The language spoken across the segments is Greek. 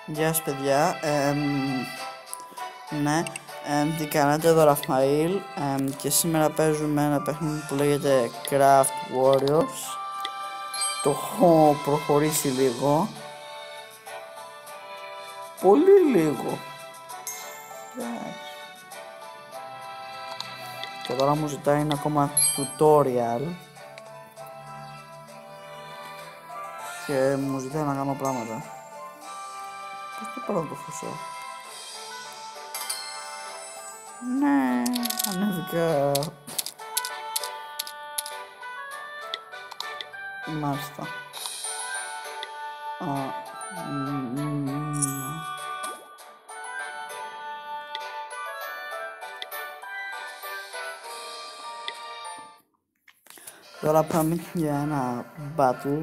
Γεια σας παιδιά, ναι, τι κάνετε, εδώ Ραφαήλ, και σήμερα παίζουμε ένα παιχνίδι που λέγεται Craft Warriors. Το έχω προχωρήσει λίγο, πολύ λίγο, και τώρα μου ζητάει ένα ακόμα tutorial και μου ζητάει να κάνω πράγματα. Πώς το πάρω το χρυσό? Ναι, ανέβηκα. Μάλιστα. Τώρα πάμε για ένα battle.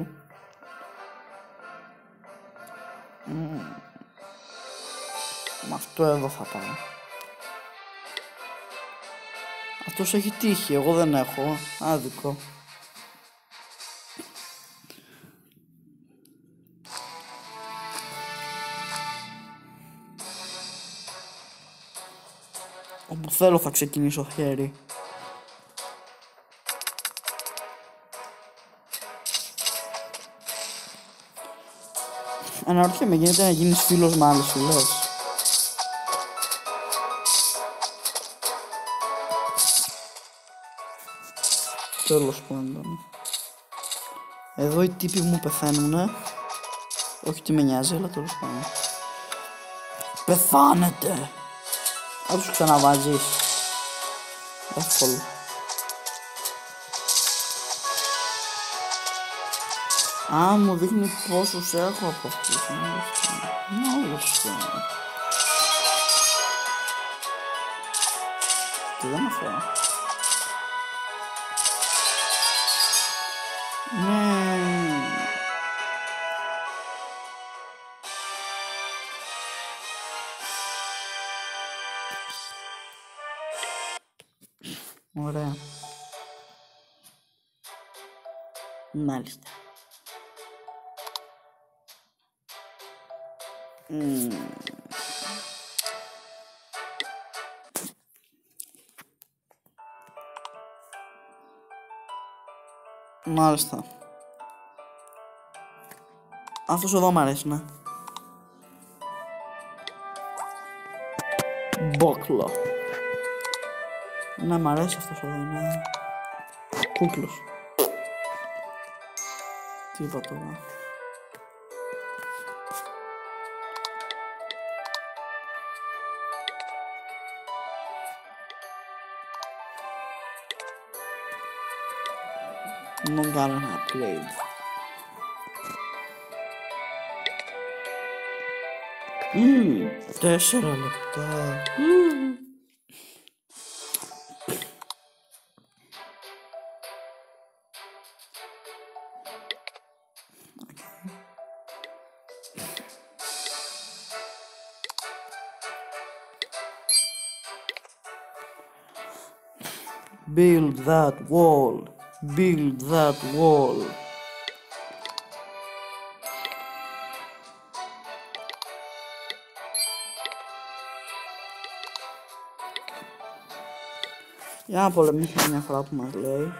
Με αυτό εδώ θα πάω. Αυτός έχει τύχη, εγώ δεν έχω. Άδικο. Όπου θέλω θα ξεκινήσω χέρι. Αναρωτιέμαι, γίνεται να γίνεις φίλος με άλλες φίλες? Τέλος πάντων. Εδώ οι τύποι μου πεθαίνουνε. Όχι τι με νοιάζει, αλλά τέλος πάντων. Πεθάνετε! Θα τους ξαναβάζεις. Εύκολο. Α, μου δείχνει πόσους έχω από αυτούς. Μάλιστα. Τι δεν αυτό? Ναι. Ωραία. Μάλιστα. Μάλιστα. Αυτός εδώ μ' αρέσει, ναι. Μπόκλο. Ναι, μ' αρέσει αυτός εδώ, είναι κούκλος. Τι είπα τώρα? Δεν κάνω ένα upgrade. Τέσσερα λεπτά. Build that wall. Build that wall. Για να πολεμήσουμε μια φορά που μας λέει.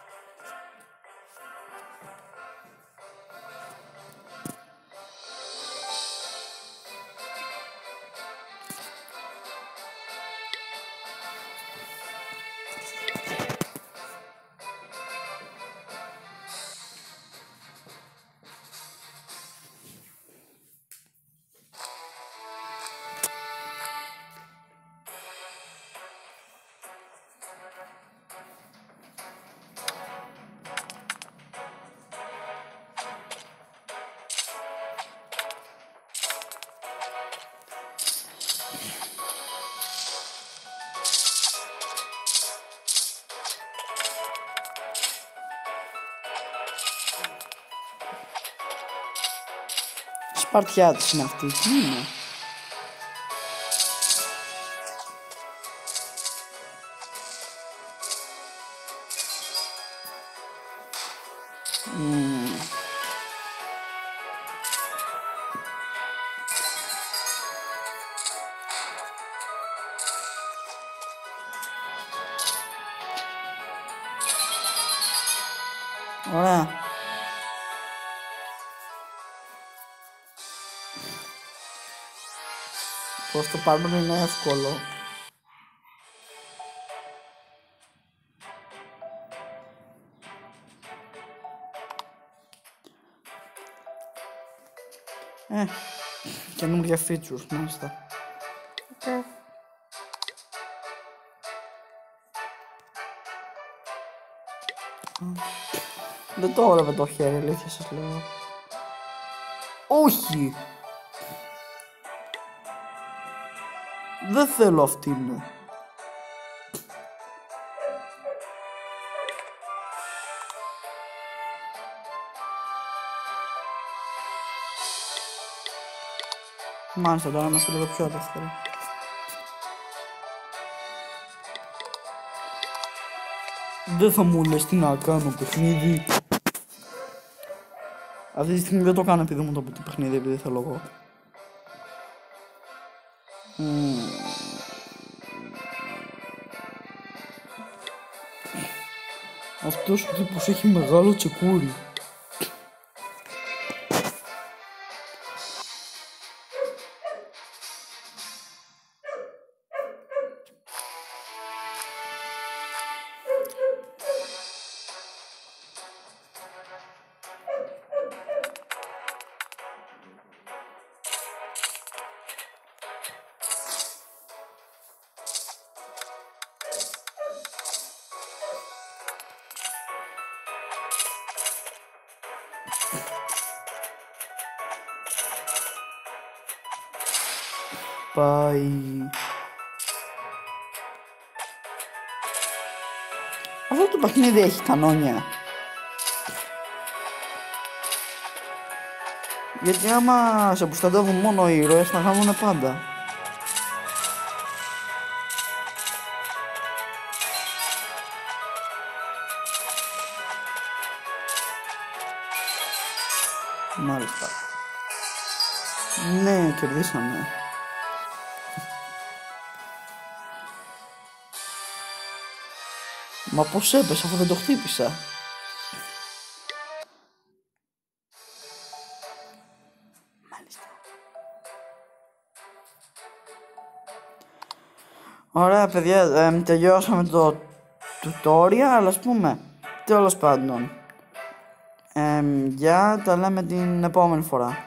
Σπαρτιάτης είναι αυτή, τι είναι? Ωραία. Προς το παρόν είναι εύκολο. Καινούργια features, μάλιστα. Δεν το έβλεπε το χέρι, αλήθεια σας λέω. Όχι! Δεν θέλω αυτήν. Μάλιστα, τώρα είμαστε λίγο πιο ελεύθεροι. Δεν θα μου λες τι να κάνω παιχνίδι. Αυτή τη στιγμή δεν το κάνω επειδή μου το πει παιχνίδι, επειδή θέλω εγώ. Αυτός ο τύπος έχει μεγάλο τσεκούρι. Πάει. Αυτό το παιχνίδι έχει κανόνια. Γιατί άμα σε προστατεύουν μόνο οι ήρωες θα χάνουν πάντα. Μάλιστα. Ναι, κερδίσαμε. Μα πώς έπεσε αφού δεν το χτύπησα. Μάλιστα. Ωραία παιδιά, τελειώσαμε το tutorial, αλλά ας πούμε, τέλος πάντων. Για τα λέμε την επόμενη φορά.